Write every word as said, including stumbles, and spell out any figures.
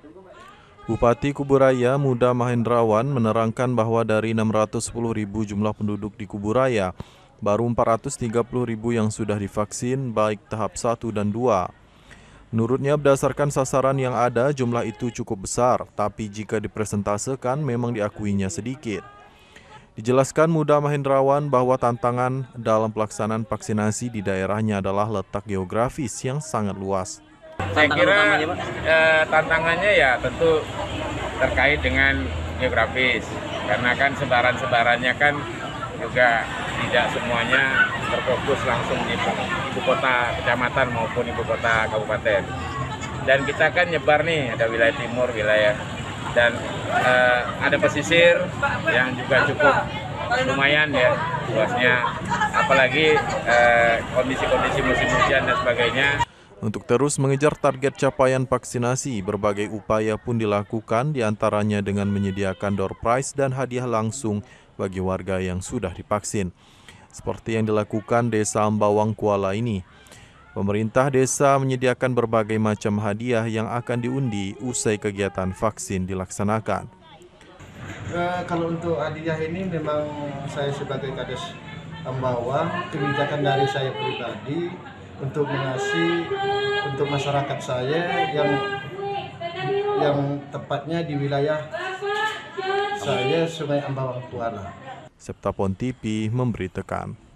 Bupati Kuburaya Muda Mahendrawan menerangkan bahwa dari enam ratus sepuluh ribu jumlah penduduk di Kuburaya, baru empat ratus tiga puluh ribu yang sudah divaksin baik tahap satu dan dua. Menurutnya berdasarkan sasaran yang ada jumlah itu cukup besar, tapi jika dipresentasekan memang diakuinya sedikit. Dijelaskan Muda Mahendrawan bahwa tantangan dalam pelaksanaan vaksinasi di daerahnya adalah letak geografis yang sangat luas. Saya kira eh, tantangannya ya tentu terkait dengan geografis, karena kan sebaran-sebarannya kan juga tidak semuanya terfokus langsung di ibu kota kecamatan maupun ibu kota kabupaten. Dan kita kan nyebar nih, ada wilayah timur, wilayah dan eh, ada pesisir yang juga cukup lumayan ya luasnya, apalagi kondisi-kondisi eh, musim hujan dan sebagainya. Untuk terus mengejar target capaian vaksinasi, berbagai upaya pun dilakukan, diantaranya dengan menyediakan door prize dan hadiah langsung bagi warga yang sudah divaksin. Seperti yang dilakukan Desa Ambawang Kuala ini. Pemerintah desa menyediakan berbagai macam hadiah yang akan diundi usai kegiatan vaksin dilaksanakan. Uh, kalau untuk hadiah ini memang saya sebagai Kades Ambawang, kebijakan dari saya pribadi untuk mengasih untuk masyarakat saya yang yang tepatnya di wilayah saya Sungai Ambawang Kuala. Septapon T V memberitakan.